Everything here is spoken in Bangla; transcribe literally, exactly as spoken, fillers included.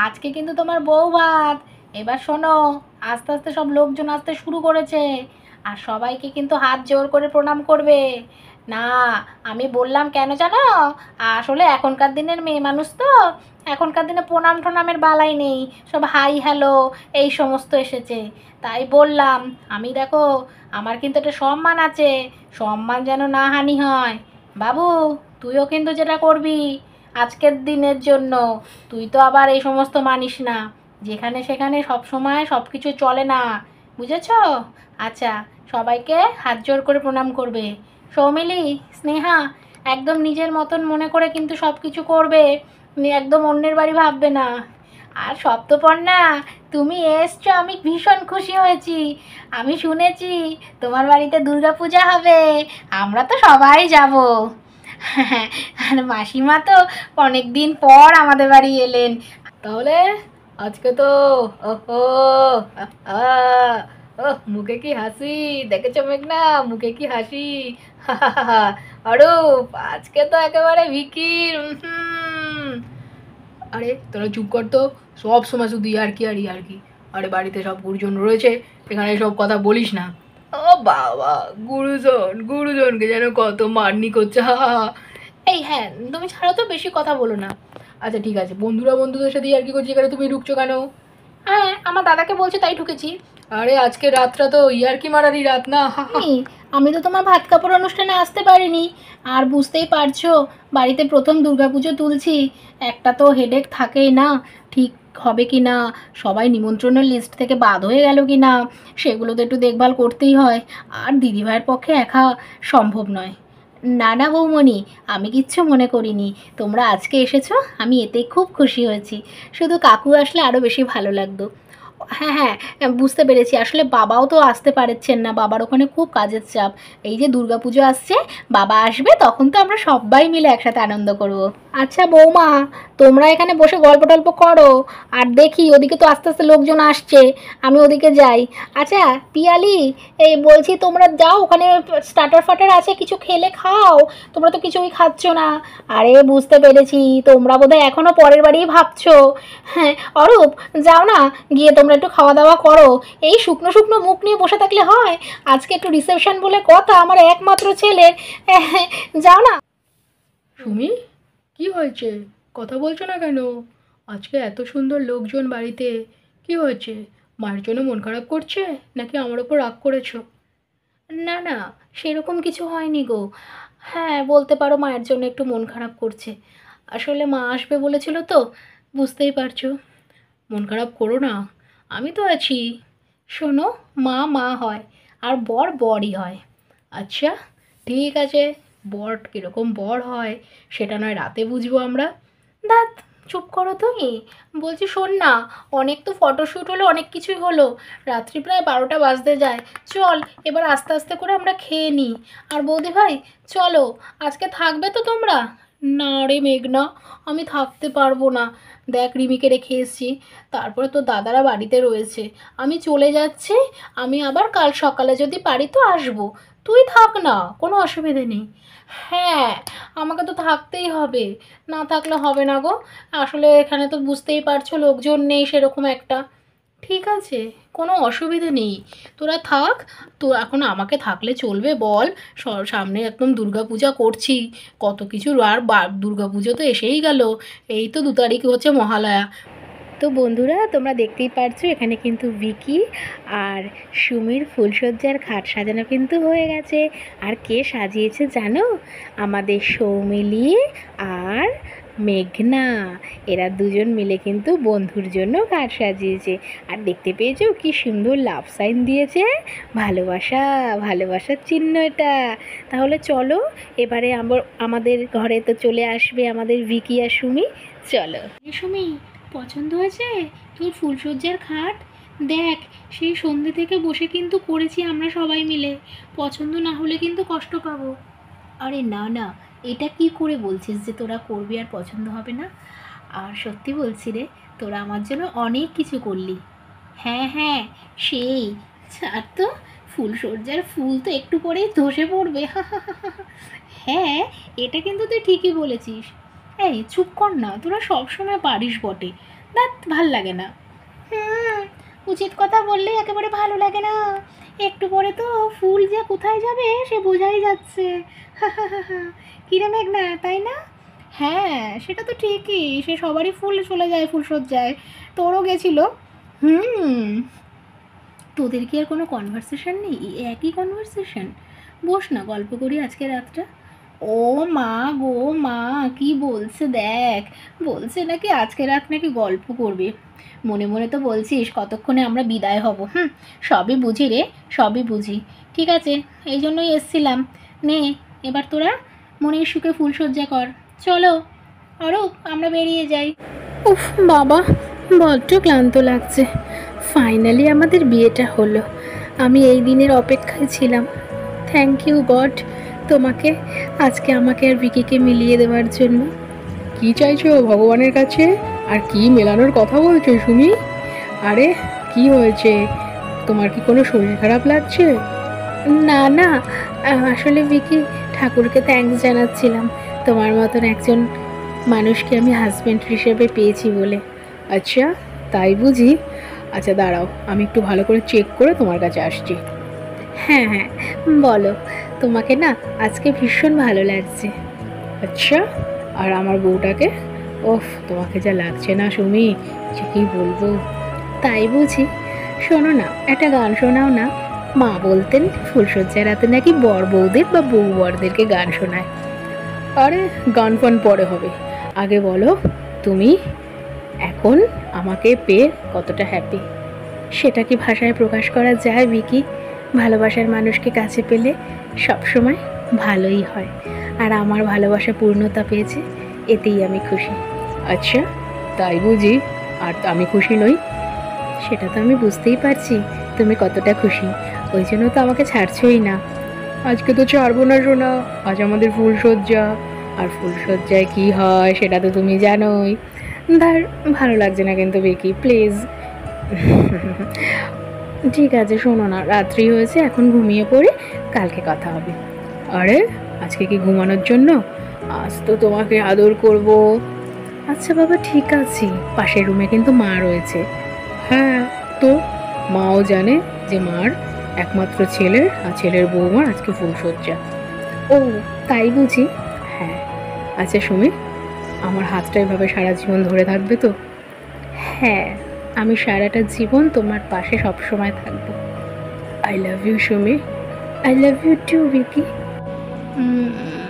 আজকে কিন্তু তোমার বউ ভাত। এবার শোনো, আস্তে আস্তে সব লোকজন আসতে শুরু করেছে, আর সবাইকে কিন্তু হাত জোর করে প্রণাম করবে। না, আমি বললাম কেন জানো? আসলে এখনকার দিনের মেয়ে মানুষ তো, এখনকার দিনে প্রণাম টনামের বালাই নেই, সব হাই হ্যালো এই সমস্ত এসেছে। তাই বললাম, আমি দেখো, আমার কিন্তু একটা সম্মান আছে, সম্মান যেন না হানি হয়। বাবু, তুইও কিন্তু যেটা করবি আজকের দিনের জন্য, তুই তো আবার এই সমস্ত মানিস না, যেখানে সেখানে সব সময় সব কিছু চলে না, বুঝেছো? আচ্ছা, সবাইকে হাত জোর করে প্রণাম করবে। সৌমিলি, স্নেহা, একদম নিজের মতন মনে করে কিন্তু সব কিছু করবে, একদম অন্যের বাড়ি ভাববে না। আর সপ্তপর্ণা, তুমি এসছো, আমি ভীষণ খুশি হয়েছি। আমি শুনেছি তোমার বাড়িতে দুর্গা পূজা হবে, আমরা তো সবাই যাব। হ্যাঁ, আর মাসিমা তো অনেক দিন পর আমাদের বাড়ি এলেন, তাহলে আজকে তো ওহো, আহ, ওহ, মুখে কি হাসি দেখেছো মেঘনা, মুখে কি হাসি। অরূপ, আজকে তো একেবারে ভিকির। হুম, আরে তোরা চুপ কর তো, সব সময় শুধু ইয়ার্কি আর ইয়ার্কি। আরে বাড়িতে সব গুরুজন রয়েছে, এখানে সব কথা বলিস না। ও বাবা, গুরুজন গুরুজনকে যেন কত মারনি করছে, হা হা হা। এই হ্যাঁ, তুমি ছাড়ো তো, বেশি কথা বলো না। আচ্ছা ঠিক আছে, বন্ধুরা বন্ধুদের সাথে ইয়ার্কি করছি, এখানে তুমি ঢুকছো কেন? হ্যাঁ, আমার দাদাকে বলছে তাই ঢুকেছি। আরে আজকে রাতটা তো ইয়ার্কি মারারই রাত না। এই, আমি তো তোমার ভাত কাপড় অনুষ্ঠানে আসতে পারিনি, আর বুঝতেই পারছো বাড়িতে প্রথম দুর্গাপুজো তুলছি, একটা তো হেডেক থাকেই না, ঠিক হবে কি না, সবাই নিমন্ত্রণের লিস্ট থেকে বাদ হয়ে গেল কি না, সেগুলো তো একটু দেখভাল করতেই হয়, আর দিদিভাইয়ের পক্ষে একা সম্ভব নয়। না না বৌমণি, আমি কিচ্ছু মনে করিনি, তোমরা আজকে এসেছো, আমি এতে খুব খুশি হয়েছি, শুধু কাকু আসলে আরও বেশি ভালো লাগতো। হ্যাঁ হ্যাঁ, বুঝতে পেরেছি, আসলে বাবাও তো আসতে পারছেন না, বাবার ওখানে খুব কাজের চাপ। এই যে দুর্গাপুজো আসছে, বাবা আসবে, তখন তো আমরা সবাই মিলে একসাথে আনন্দ করব। আচ্ছা বৌমা, তোমরা এখানে বসে গল্প টল্প করো, আর দেখি ওদিকে তো আস্তে আস্তে লোকজন আসছে, আমি ওদিকে যাই। আচ্ছা পিয়ালি, এই বলছি তোমরা যাও, ওখানে স্টার্টার ফাটার আছে, কিছু খেলে খাও, তোমরা তো কিছুই খাচ্ছ না। আরে বুঝতে পেরেছি, তোমরা বোধহয় এখনও পরের বাড়িই ভাবছো। হ্যাঁ অরূপ, যাও না, গিয়ে তোমরা একটু খাওয়া দাওয়া করো, এই শুকনো শুকনো মুখ নিয়ে বসে থাকলে হয়? আজকে একটু রিসেপশন বলে কথা, আমার একমাত্র ছেলের। যাও না। সুমি, কি হয়েছে, কথা বলছো না কেন? আজকে এত সুন্দর লোকজন বাড়িতে, কি হয়েছে? মায়ের জন্য মন খারাপ করছে, নাকি আমার ওপর রাগ করেছো? না না, সেরকম কিছু হয়নি গো। হ্যাঁ, বলতে পারো মায়ের জন্য একটু মন খারাপ করছে, আসলে মা আসবে বলেছিল তো, বুঝতেই পারছো। মন খারাপ করো না, আমি তো আছি। শোনো, মা মা হয়, আর বর বরই হয়। আচ্ছা ঠিক আছে, বর কীরকম বর হয় সেটা নয় রাতে বুঝবো আমরা। দাঁত, চুপ করো তুমি। বলছি শোন না, অনেক তো ফটোশ্যুট হলো, অনেক কিছুই হলো, রাত্রি প্রায় বারোটা বাজতে যায়, চল এবার আস্তে আস্তে করে আমরা খেয়ে নিই। আর বৌদি ভাই, চলো, আজকে থাকবে তো তোমরা? না রে মেঘনা, আমি থাকতে পারবো না, দেখ রিমিকে রেখে এসেছি, তারপরে তো দাদারা বাড়িতে রয়েছে, আমি চলে যাচ্ছি, আমি আবার কাল সকালে যদি পারি তো আসবো, তুই থাক না, কোনো অসুবিধে নেই। হ্যাঁ, আমাকে তো থাকতেই হবে, না থাকলে হবে না গো, আসলে এখানে তো বুঝতেই পারছো লোকজন নেই সেরকম একটা। ঠিক আছে, কোনো অসুবিধে নেই, তোরা থাক। তো এখন আমাকে থাকলে চলবে বল? স- সামনে একদম দুর্গা পূজা করছি, কত কিছু, আর দুর্গা পুজো তো এসেই গেল, এই তো দু তারিখ হচ্ছে মহালয়া। তো বন্ধুরা, তোমরা দেখতেই পারছো এখানে কিন্তু ভিকি আর সুমির ফুলসজ্জার খাট সাজানো কিন্তু হয়ে গেছে। আর কে সাজিয়েছে জানো? আমাদের সৌমিলি আর মেঘনা, এরা দুজন মিলে কিন্তু বন্ধুর জন্য খাট সাজিয়েছে। আর দেখতে পেয়েছো কি সুন্দর লাভ সাইন দিয়েছে, ভালোবাসা, ভালোবাসার চিহ্ন এটা। তাহলে চলো, এবারে আমার আমাদের ঘরে তো চলে আসবে আমাদের ভিকি আর সুমি, চলো। সুমি, পছন্দ হয়েছে তোর ফুলসজ্জার খাট? দেখ, সেই সন্ধ্যে থেকে বসে কিন্তু করেছি আমরা সবাই মিলে, পছন্দ না হলে কিন্তু কষ্ট পাবো। আরে না না, এটা কি করে বলছিস যে তোরা করবি আর পছন্দ হবে না? আর সত্যি বলছি রে, তোরা আমার জন্য অনেক কিছু করলি। হ্যাঁ হ্যাঁ, সেই, আর তো ফুলসজ্জার ফুল তো একটু পরেই ধসে পড়বে। হ্যাঁ, এটা কিন্তু তুই ঠিকই বলেছিস। এই চুপ কর না, তোরা সবসময় পারিস বটে, দেখ ভাল লাগে না। হুম, উচিত কথা বললেই একেবারে ভালো লাগে না। একটু পরে তো ফুল যে কোথায় যাবে সে বোঝাই যাচ্ছে। কিরে মেঘনা, তাই না? হ্যাঁ, সেটা তো ঠিকই, সে সবারই ফুল চলে যায় ফুলসজ্জায়, তোরও গেছিল। হুম, তোদের কি আর কোনো কনভারসেশন নেই? এই একই কনভারসেশন। বস না, গল্প করি আজকে রাতটা। ও মা গো মা, কি বলছে দেখ, বলছে নাকি আজকে রাত নাকি গল্প করবে। মনে মনে তো বলছিস কতক্ষণে আমরা বিদায় হব। হুম, সবই বুঝি রে, সবই বুঝি। ঠিক আছে, এই জন্যই এসছিলাম। নে, এবার তোরা মনের সুখে ফুলসজ্জা কর। চলো অরূপ, আমরা বেরিয়ে যাই। উফ বাবা, বড্ড ক্লান্ত লাগছে। ফাইনালি আমাদের বিয়েটা হলো। আমি এই দিনের অপেক্ষায় ছিলাম। থ্যাংক ইউ গড, তোমাকে, আজকে আমাকে আর ভিকিকে মিলিয়ে দেওয়ার জন্য। কি চাইছো ভগবানের কাছে? আর কি মেলানোর কথা বলছো সুমি? আরে কি হয়েছে, তোমার কি কোনো শরীর খারাপ লাগছে? না না, আসলে ভিকি, ঠাকুরকে থ্যাঙ্কস জানাচ্ছিলাম তোমার মতন একজন মানুষকে আমি হাজব্যান্ড হিসেবে পেয়েছি বলে। আচ্ছা, তাই বুঝি? আচ্ছা দাঁড়াও, আমি একটু ভালো করে চেক করে তোমার কাছে আসছি। হ্যাঁ হ্যাঁ, বলো। তোমাকে না আজকে ভীষণ ভালো লাগছে। আচ্ছা, আর আমার বউটাকে? ওফ, তোমাকে যা লাগছে না সুমি, যে কী বলবো। তাই বুঝি? শোনো না, একটা গান শোনাও না। মা বলতেন ফুলসজ্জার রাতে নাকি বর বউদের বা বউ বরদেরকে গান শোনায়। আরে গান ফান পরে হবে, আগে বলো তুমি এখন আমাকে পেয়ে কতটা হ্যাপি। সেটা কি ভাষায় প্রকাশ করা যায় ভিকি? ভালোবাসার মানুষকে কাছে পেলে সবসময় ভালোই হয়, আর আমার ভালোবাসা পূর্ণতা পেয়েছে, এতেই আমি খুশি। আচ্ছা, তাই বুঝি? আর আমি খুশি নই? সেটা তো আমি বুঝতেই পারছি তুমি কতটা খুশি, ওই জন্য তো আমাকে ছাড়ছই না। আজকে তো ছাড়বো না সোনা, আজ আমাদের ফুলসজ্জা, আর ফুলসজ্জায় কি হয় সেটা তো তুমি জানোই। ধর, ভালো লাগছে না কিন্তু ভিকি, প্লিজ। ঠিক আছে, শোনো না, রাত্রি হয়েছে, এখন ঘুমিয়ে পড়ি, কালকে কথা হবে। আরে আজকে কি ঘুমানোর জন্য? আজ তো তোমাকে আদর করব। আচ্ছা বাবা, ঠিক আছে, পাশের রুমে কিন্তু মা রয়েছে। হ্যাঁ, তো মাও জানে যে মার একমাত্র ছেলের আর ছেলের বৌমার আজকে ফুলসজ্জা। ও, তাই বুঝি? হ্যাঁ। আচ্ছা সুমি, আমার হাতটা এভাবে সারা জীবন ধরে থাকবে তো? হ্যাঁ, আমি সারাটা জীবন তোমার পাশে সবসময় থাকবো। I love you Sumi. I love you too Vicky.